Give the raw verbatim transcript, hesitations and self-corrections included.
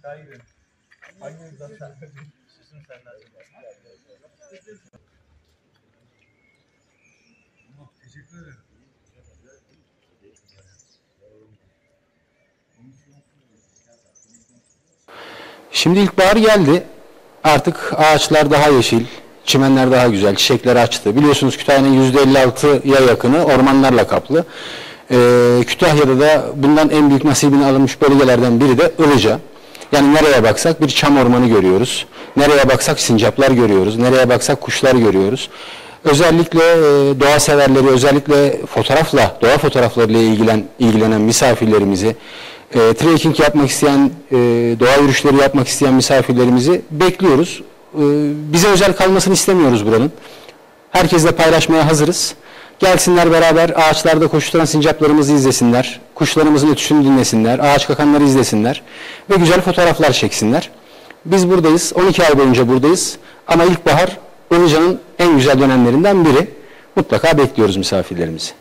Aşağı gidelim. Hanginiz zaten? Susun sen lazım. Teşekkür ederim. Şimdi ilkbahar geldi. Artık ağaçlar daha yeşil, çimenler daha güzel, çiçekler açtı. Biliyorsunuz Kütahya'nın yüzde elli altıya yakını ormanlarla kaplı. Ee, Kütahya'da da bundan en büyük nasibini alınmış bölgelerden biri de Ilıca. Yani nereye baksak bir çam ormanı görüyoruz. Nereye baksak sincaplar görüyoruz. Nereye baksak kuşlar görüyoruz. Özellikle e, doğa severleri, özellikle fotoğrafla, doğa fotoğraflarıyla ilgilen, ilgilenen misafirlerimizi, e, trekking yapmak isteyen, e, doğa yürüyüşleri yapmak isteyen misafirlerimizi bekliyoruz. E, bize özel kalmasını istemiyoruz buranın. Herkesle paylaşmaya hazırız. Gelsinler beraber ağaçlarda koşturan sincaplarımızı izlesinler, kuşlarımızın ötüşünü dinlesinler, ağaç kakanları izlesinler ve güzel fotoğraflar çeksinler. Biz buradayız, on iki ay boyunca buradayız ama ilkbahar Ilıca'nın en güzel dönemlerinden biri. Mutlaka bekliyoruz misafirlerimizi.